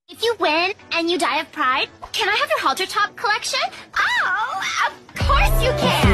If you win and you die of pride, can I have your halter top collection? Oh, of course you can!